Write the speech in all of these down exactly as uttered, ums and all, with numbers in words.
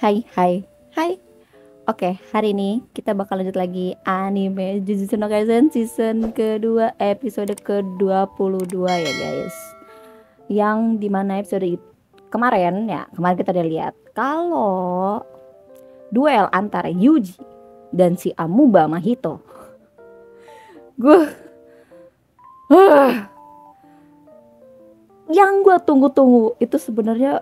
Hai, hai, hai. Oke, hari ini kita bakal lanjut lagi anime Jujutsu no Kaisen season kedua episode ke dua puluh dua ya guys. Yang dimana episode itu kemarin ya, kemarin kita udah lihat kalau duel antara Yuji dan si Amuba Mahito. Gue yang gue tunggu-tunggu itu sebenarnya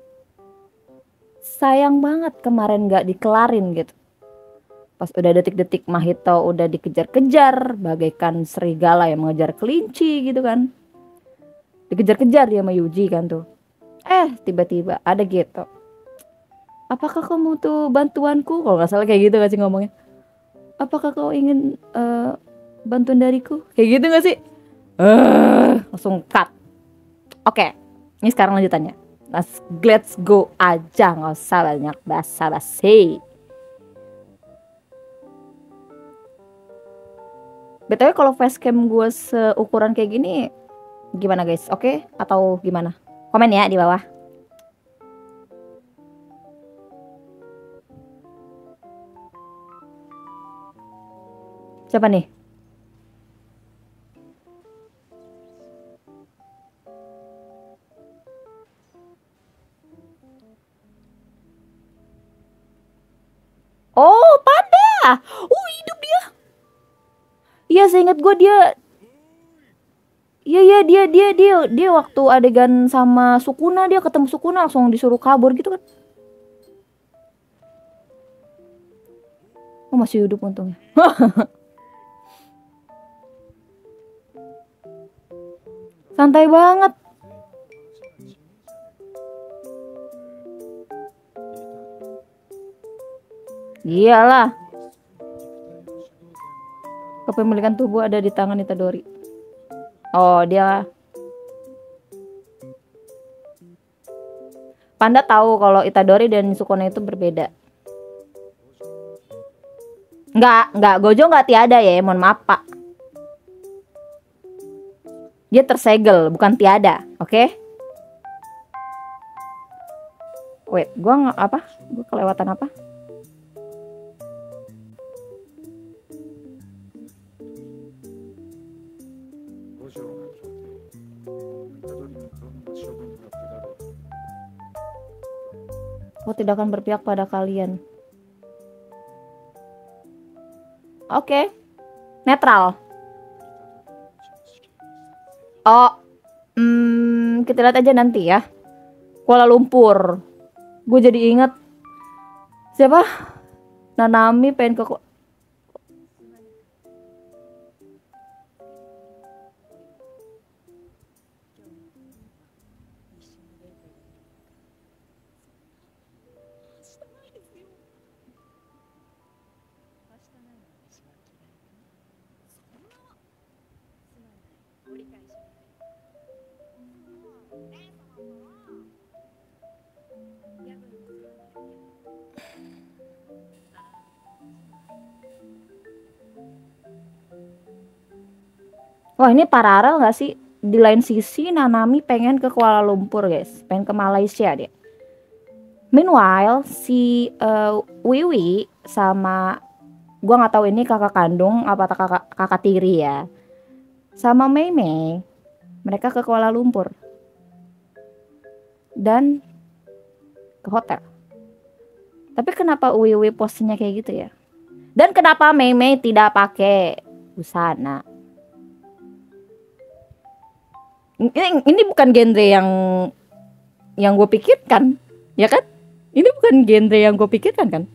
sayang banget kemarin gak dikelarin gitu. Pas udah detik-detik Mahito udah dikejar-kejar bagaikan serigala yang mengejar kelinci gitu kan. Dikejar-kejar dia sama Yuji kan tuh. Eh tiba-tiba ada gitu. Apakah kamu tuh bantuanku? Kalau nggak salah kayak gitu gak sih ngomongnya. Apakah kau ingin uh, bantuan dariku? Kayak gitu gak sih? Uh, langsung cut. Oke, ini sekarang lanjutannya. Let's, let's go aja, nggak usah banyak basa-basi. B T W kalau facecam gue seukuran kayak gini gimana guys? Oke okay? Atau gimana? Komen ya di bawah. Siapa nih? Oh, Panda. Oh, hidup dia. Iya, seingat gue dia. Iya, iya, dia dia dia dia waktu adegan sama Sukuna, dia ketemu Sukuna langsung disuruh kabur gitu kan. Oh, masih hidup untungnya. Santai banget. Iyalah. Kepemilikan tubuh ada di tangan Itadori. Oh, dia Panda tahu kalau Itadori dan Sukuna itu berbeda. Enggak, enggak, Gojo enggak tiada ya, mohon maaf Pak. Dia tersegel, bukan tiada, oke? Okay? Wait, gua nggak apa? Gua kelewatan apa? Oh, tidak akan berpihak pada kalian. Oke, okay. Netral. Oh, hmm, kita lihat aja nanti ya. Kuala Lumpur. Gue jadi inget siapa? Nanami pengen ke Wah, ini paralel gak sih? Di lain sisi Nanami pengen ke Kuala Lumpur guys, pengen ke Malaysia dia. Meanwhile si uh, Wiwi sama gua nggak tahu ini kakak kandung apa kakak kakak tiri ya, sama Mei Mei mereka ke Kuala Lumpur dan ke hotel. Tapi kenapa Wiwi posnya kayak gitu ya? Dan kenapa Mei Mei tidak pakai busana? Ini, ini bukan genre yang yang gue pikirkan, ya kan? Ini bukan genre yang gue pikirkan kan?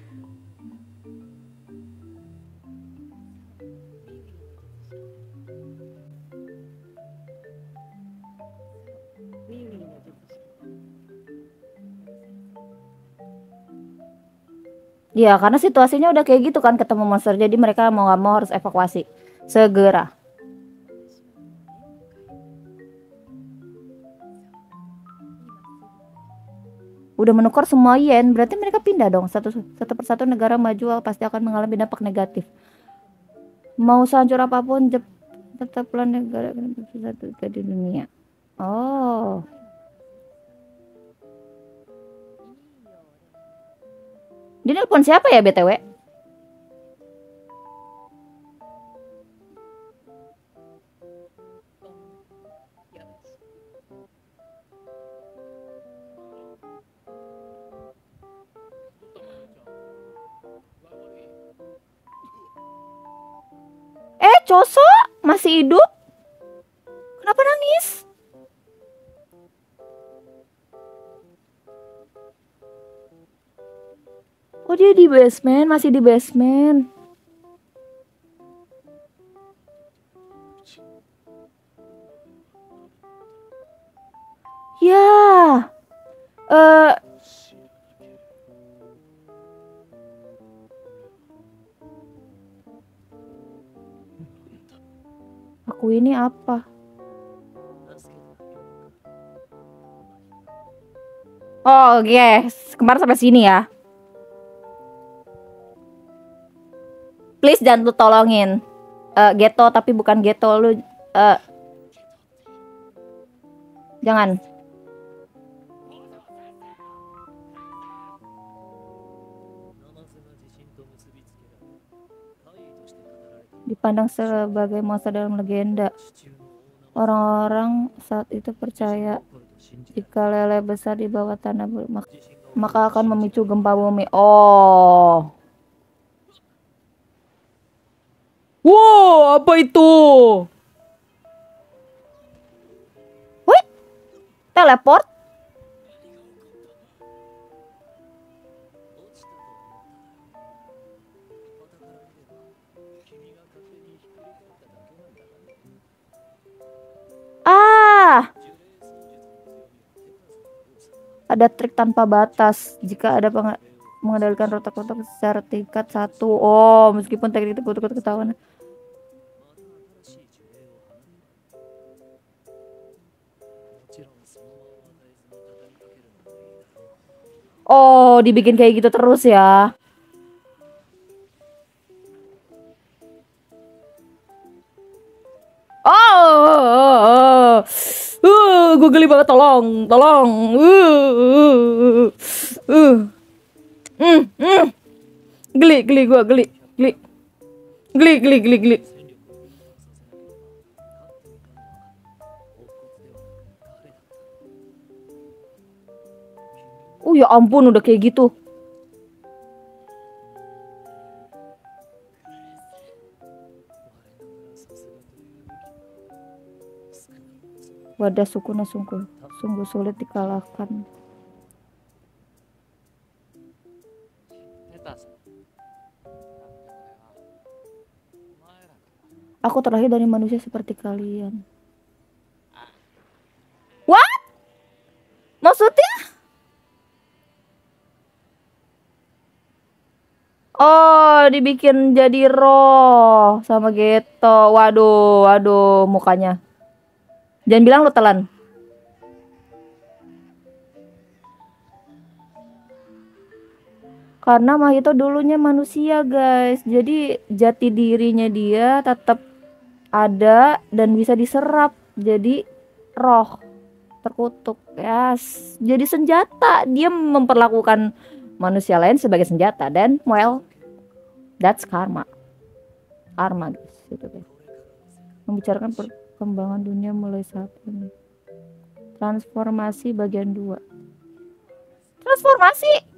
Ya karena situasinya udah kayak gitu kan, ketemu monster, jadi mereka mau gak mau harus evakuasi segera. Udah menukar semua yen, berarti mereka pindah dong. Satu, satu persatu negara maju pasti akan mengalami dampak negatif. Mau sehancur apapun, tetaplah negara satu di dunia. Oh. Dia nelpon siapa ya B T W? Eh, Choso masih hidup? Kenapa nangis? Oh, dia di basement, masih di basement. Ya. Eh Aku ini apa? Oh, yes. Kemarin sampai sini ya. Please jangan lu tolongin. Uh, Geto tapi bukan Geto lu. Uh, jangan. Dipandang sebagai monster dalam legenda. Orang-orang saat itu percaya jika lele besar di bawah tanah maka akan memicu gempa bumi. Oh. Wow, apa itu? Wih, teleport? Ah, ada trik tanpa batas jika ada mengendalikan rotak-rotak secara tingkat satu. Oh, meskipun teknik itu kutuk ketahuan. Oh, dibikin kayak gitu terus ya. Oh, uh, gue geli banget, tolong, tolong. Uh, uh, uh. Mm, mm. Geli, geli gue, geli, geli, geli, geli, geli, geli. Oh ya ampun, udah kayak gitu. Wadah Sukuna sungguh, sungguh sulit dikalahkan. Aku terlahir dari manusia seperti kalian. What? Maksudnya? Oh, dibikin jadi roh sama Geto. Waduh, waduh mukanya. Jangan bilang lo telan. Karena Mahito dulunya manusia, guys. Jadi jati dirinya dia tetap ada dan bisa diserap. Jadi roh terkutuk. Yes. Jadi senjata. Dia memperlakukan manusia lain sebagai senjata. Dan well, that's karma. Karma, guys. Gitu, guys. Membicarakan perkembangan dunia mulai saat ini. Transformasi bagian dua. Transformasi?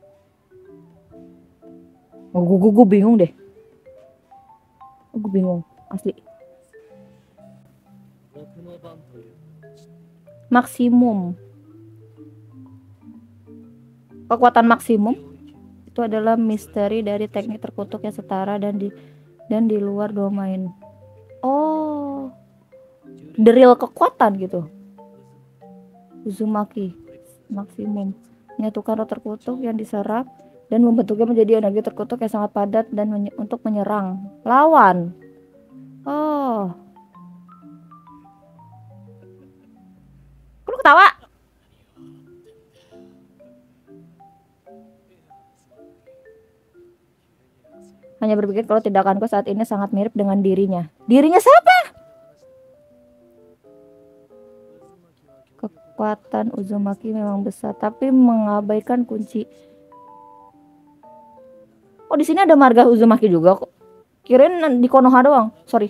Oh, gue, gue, gue bingung deh. Oh, gue bingung, asli. Maksimum. Kekuatan maksimum itu adalah misteri dari teknik terkutuk yang setara dan di dan di luar domain. Oh, the real kekuatan gitu. Uzumaki maksimum menyatukan roh terkutuk yang diserap dan membentuknya menjadi energi terkutuk yang sangat padat dan menye untuk menyerang lawan. Oh, lu ketawa? Hanya berpikir kalau tindakanku saat ini sangat mirip dengan dirinya. Dirinya siapa? Kekuatan Uzumaki memang besar, tapi mengabaikan kunci Oh, di sini ada marga Uzumaki juga kok. Kirain di Konoha doang. Sorry.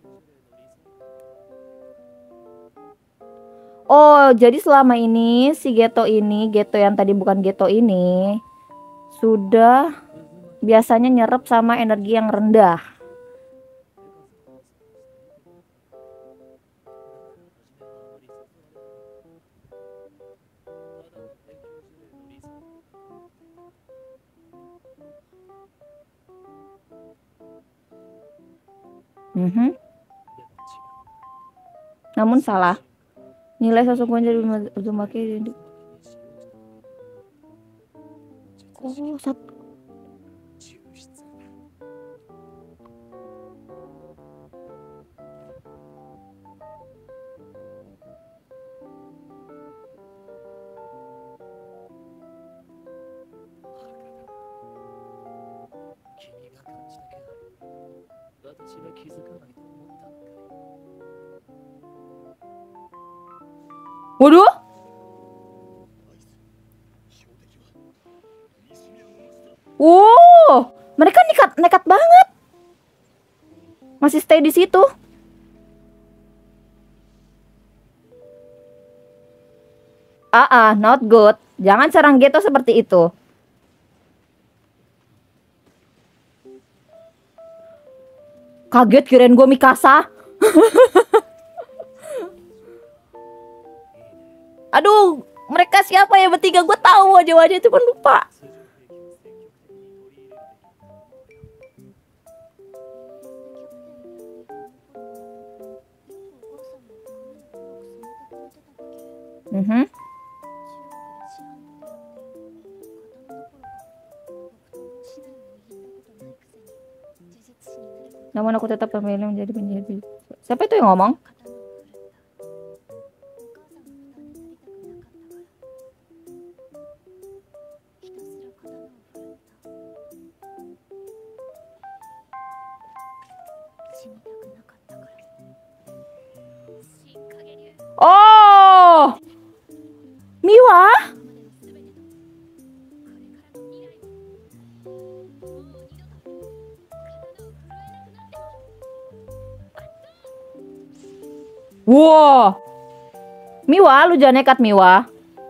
Oh, jadi selama ini si Geto ini, Geto yang tadi bukan Geto ini, sudah biasanya nyerap sama energi yang rendah. Mhm. Namun salah. Nilai sesungguhnya dari Uzumaki. Oh, satu. Waduh. Wow, mereka nekat nekat banget. Masih stay di situ. Ah, ah, not good. Jangan serang Geto seperti itu. Kaget kirain gue Mikasa. Aduh, mereka siapa ya bertiga? Gue tahu wajah-wajah itu pun lupa. Mhm. Namun aku tetap memilih menjadi penjadi. Siapa itu yang ngomong? Oh, Miwa. Wow, Miwa, lu jangan nekat Miwa.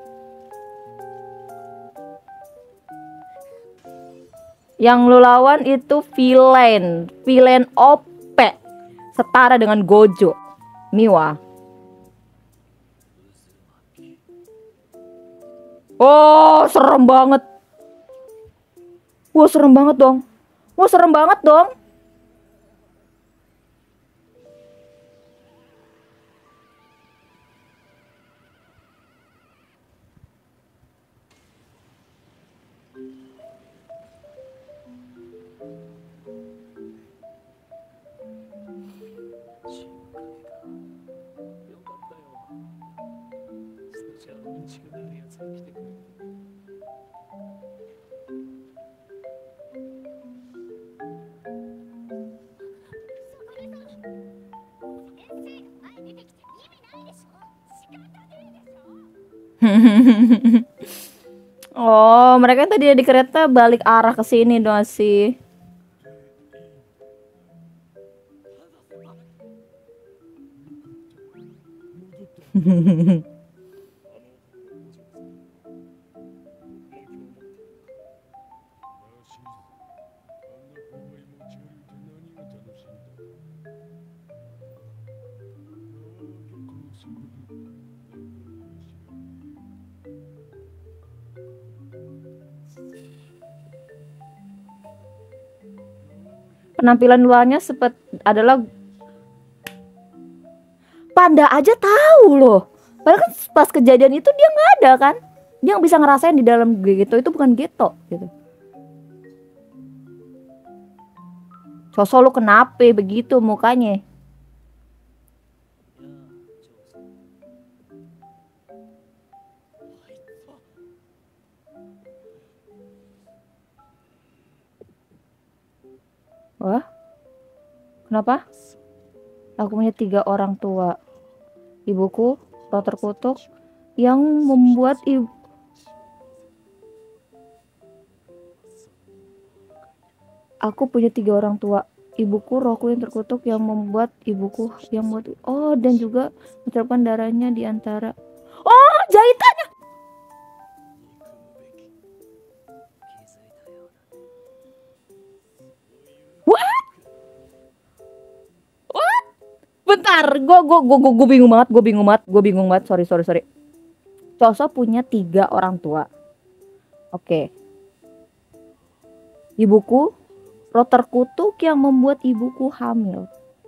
Yang lu lawan itu villain, villain O P, setara dengan Gojo. Miwa. Oh, serem banget. Wah, serem banget dong. Wah, serem banget dong. Oh, mereka tadi di kereta balik arah ke sini dong sih. Penampilan luarnya seperti adalah Panda aja tahu loh. Padahal kan pas kejadian itu dia nggak ada kan. Dia yang bisa ngerasain di dalam Geto itu bukan Geto gitu. Sosok lu kenapa begitu mukanya? Wah, kenapa? Aku punya tiga orang tua. Ibuku, roh terkutuk, yang membuat ibu... Aku punya tiga orang tua. Ibuku rohku yang terkutuk yang membuat ibuku yang membuat oh dan juga mencerapkan darahnya di antara oh jahitannya. What? What? Bentar, gue gue gue gue bingung banget, gue bingung banget, gue bingung banget. Sorry sorry sorry. Choso punya tiga orang tua. Oke. Ibuku roh terkutuk yang membuat ibuku hamil.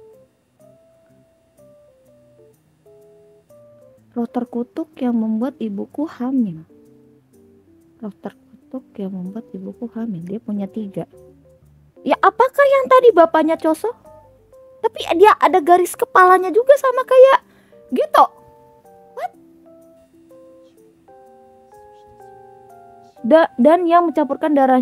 Roh terkutuk yang membuat ibuku hamil. Roh terkutuk yang membuat ibuku hamil. Dia punya tiga. Ya apakah yang tadi bapaknya Choso? Tapi dia ada garis kepalanya juga sama kayak gitu. What? Da dan yang mencampurkan darah.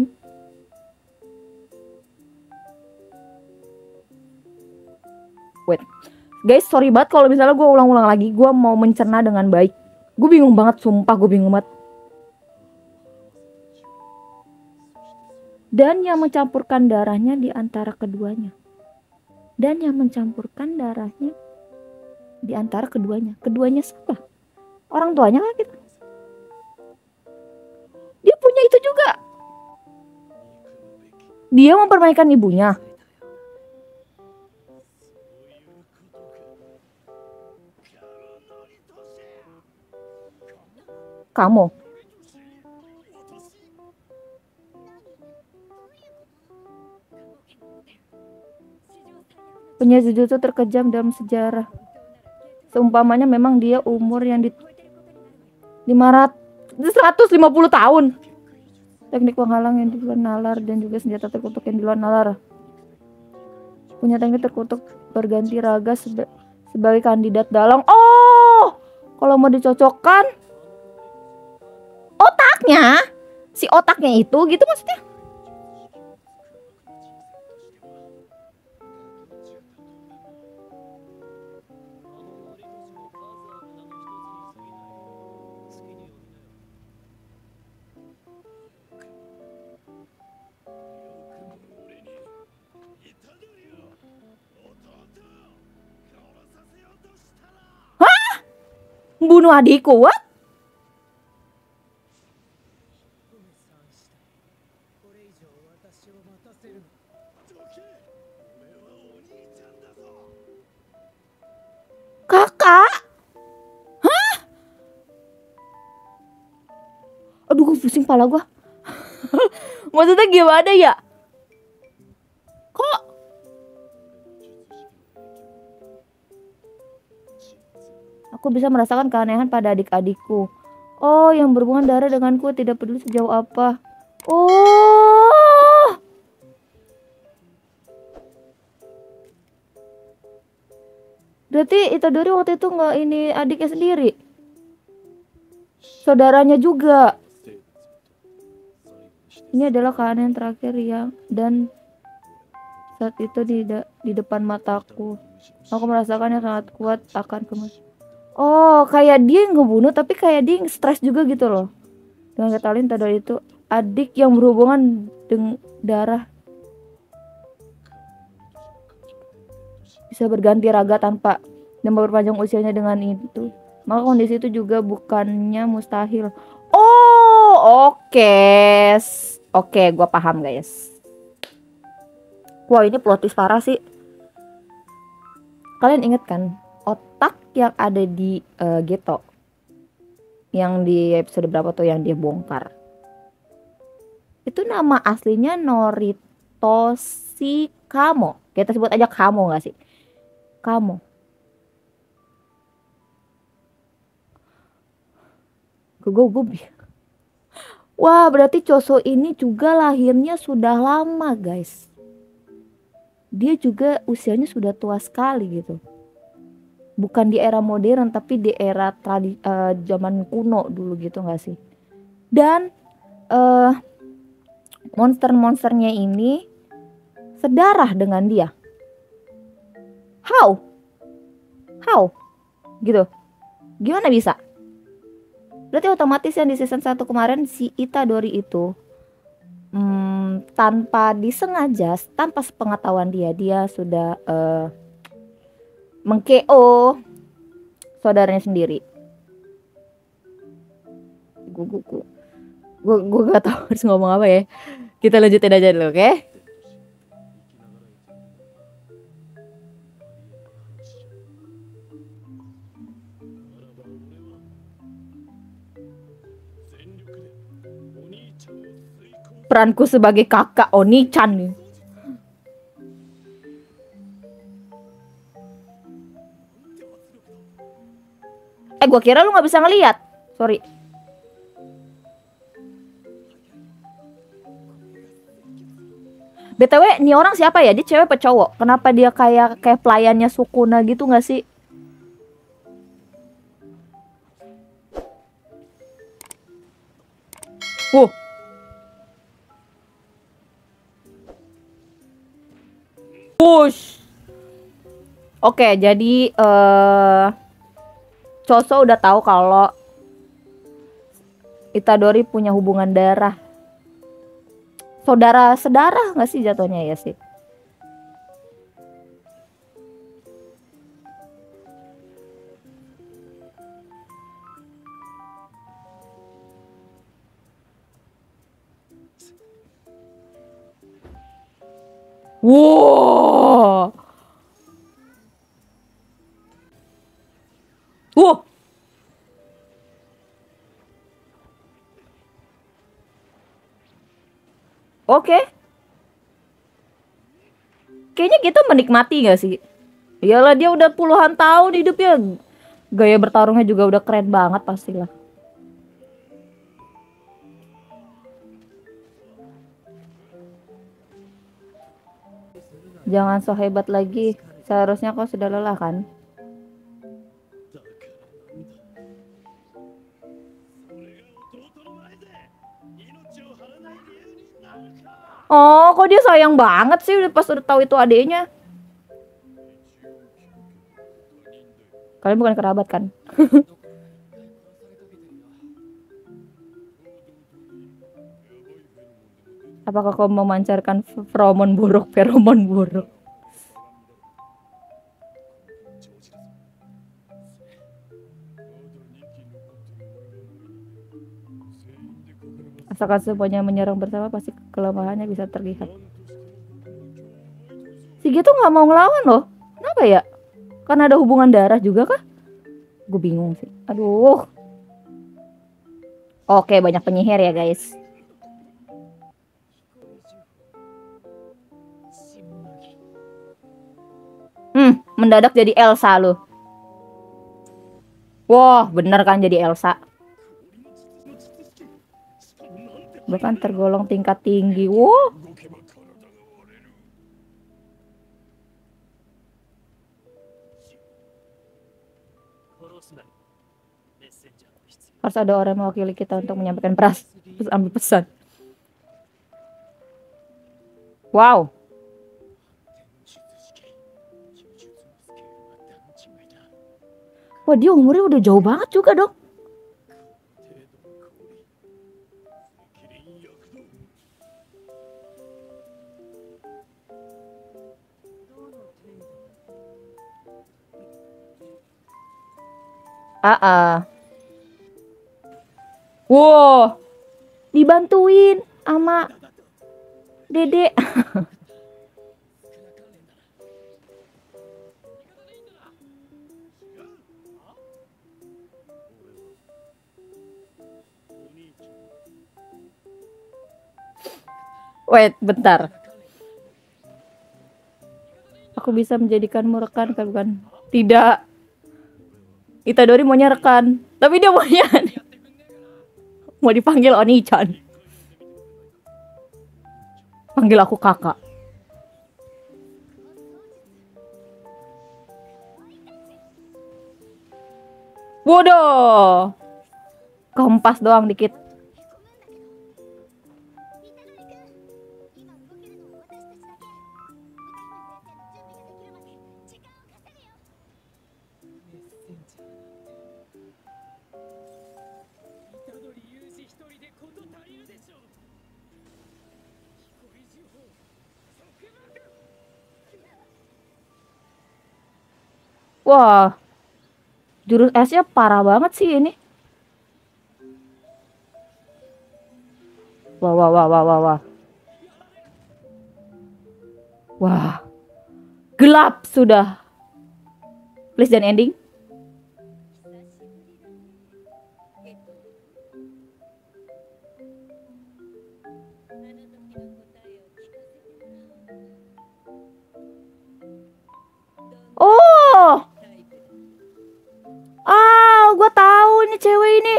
Wait, guys, sorry banget kalau misalnya gue ulang-ulang lagi. Gue mau mencerna dengan baik. Gue bingung banget, sumpah gue bingung banget. Dan yang mencampurkan darahnya di antara keduanya. Dan yang mencampurkan darahnya di antara keduanya. Keduanya siapa? Orang tuanya kan gitu. Dia punya itu juga. Dia mempermainkan ibunya. Kamu penyihir jutsu terkejam dalam sejarah. Seumpamanya memang dia umur yang di lima ratus seratus lima puluh tahun. Teknik penghalang yang di luar nalar dan juga senjata terkutuk yang di luar nalar. Punya teknik terkutuk berganti raga seba sebagai kandidat dalang. Oh, kalau mau dicocokkan otaknya, si otaknya itu gitu maksudnya. Hah? Bunuh adikku, what? Kakak? Hah? Aduh, gue pusing pala gue. Maksudnya gimana ya? Kok? Aku bisa merasakan keanehan pada adik-adikku. Oh, yang berhubungan darah denganku tidak peduli sejauh apa. Oh. Berarti Itadori waktu itu nggak ini adiknya sendiri. Saudaranya juga. Ini adalah keanehan terakhir yang dan saat itu di, de di depan mataku. Aku merasakan yang sangat kuat akan kemus. Oh, kayak dia yang ngebunuh tapi kayak dia stres juga gitu loh. Dengan kata lain Itadori itu adik yang berhubungan dengan darah. Bisa berganti raga tanpa dan memperpanjang usianya dengan itu. Maka kondisi itu juga bukannya mustahil. Oh, oke. Okay. Oke, okay, gua paham guys. Wah, ini plot twist parah sih. Kalian inget kan otak yang ada di uh, Geto? Yang di episode berapa tuh yang dia bongkar? Itu nama aslinya Noritoshi Kamo. Kita sebut aja Kamo gak sih? Kamu. Gue Wah, berarti Choso ini juga lahirnya sudah lama, guys. Dia juga usianya sudah tua sekali gitu. Bukan di era modern, tapi di era tradi uh, zaman kuno dulu gitu gak sih? Dan uh, monster-monsternya ini sedarah dengan dia. How? How? Gitu. Gimana bisa? Berarti otomatis yang di season satu kemarin si Itadori itu Hmm, tanpa disengaja, tanpa sepengetahuan dia, dia sudah uh, meng-K O saudaranya sendiri. Gue gue gue gue gue gak tahu harus ngomong apa ya. Kita lanjutin aja dulu, oke? Okay? Peranku sebagai kakak Oni-chan nih. Eh, gua kira lu nggak bisa ngelihat. Sorry. B T W, nih orang siapa ya? Dia cewek apa cowok? Kenapa dia kayak kayak pelayannya Sukuna gitu nggak sih? Wuh. Push. Oke, jadi uh, Choso udah tahu kalau Itadori punya hubungan darah. Saudara sedarah nggak sih jatuhnya ya sih? Wow. Wow. Oke. Kayaknya kita menikmati gak sih? Iyalah, dia udah puluhan tahun hidupnya. Gaya bertarungnya juga udah keren banget pastilah. Jangan so hebat lagi. Seharusnya kau sudah lelah kan? Oh, kok dia sayang banget sih pas udah tahu itu adiknya. Kalian bukan kerabat kan? Apakah kau memancarkan feromon buruk, feromon buruk? Asalkan semuanya menyerang bersama, pasti kelemahannya bisa terlihat. Si Gitu nggak mau ngelawan loh. Kenapa ya? Karena ada hubungan darah juga kah? Gue bingung sih. Aduh. Oke, banyak penyihir ya guys. Hmm, mendadak jadi Elsa loh. Wah, bener kan jadi Elsa. Bahkan tergolong tingkat tinggi. Wow. Harus ada orang yang mewakili kita untuk menyampaikan peras, terus ambil pesan. Wow. Wah, dia umurnya udah jauh banget juga dong. Ah, ah. Wow, dibantuin sama Dede. Wait, bentar. Aku bisa menjadikanmu rekan, kan bukan? Tidak. Itadori maunya rekan, tapi dia maunya mau dipanggil Oni-chan. Panggil aku kakak. Bodoh. Kompas doang dikit. Wah, jurus esnya parah banget sih ini. Wah, wah, wah, wah, wah, wah. Wah, gelap sudah. Please dan ending. Oh, ah, gue tahu ini cewek ini.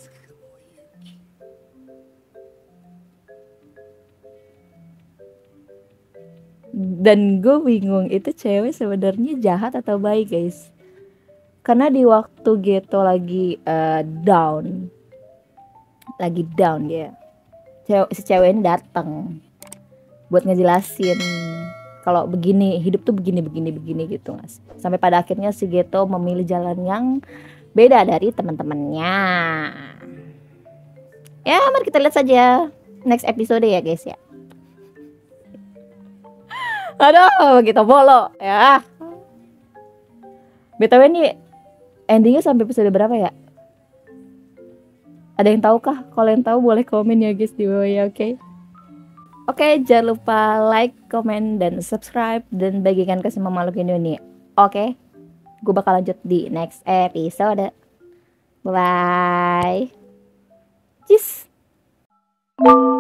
Dan gue bingung itu cewek sebenarnya jahat atau baik guys. Karena di waktu Geto lagi uh, down, lagi down dia, cewek, si cewek ini datang buat ngejelasin kalau begini hidup tuh begini begini begini gitu mas. Sampai pada akhirnya si Geto memilih jalan yang beda dari teman-temannya. Ya, mari kita lihat saja next episode ya guys ya. Aduh, kita bolo ya. B T W nih endingnya sampai episode berapa ya? Ada yang tahu kah? Kalau yang tahu boleh komen ya guys di bawah ya, oke? Okay? Oke, okay, jangan lupa like, komen, dan subscribe dan bagikan ke semua makhluk ini. Oke, okay? Gue bakal lanjut di next episode. Bye. Cheers.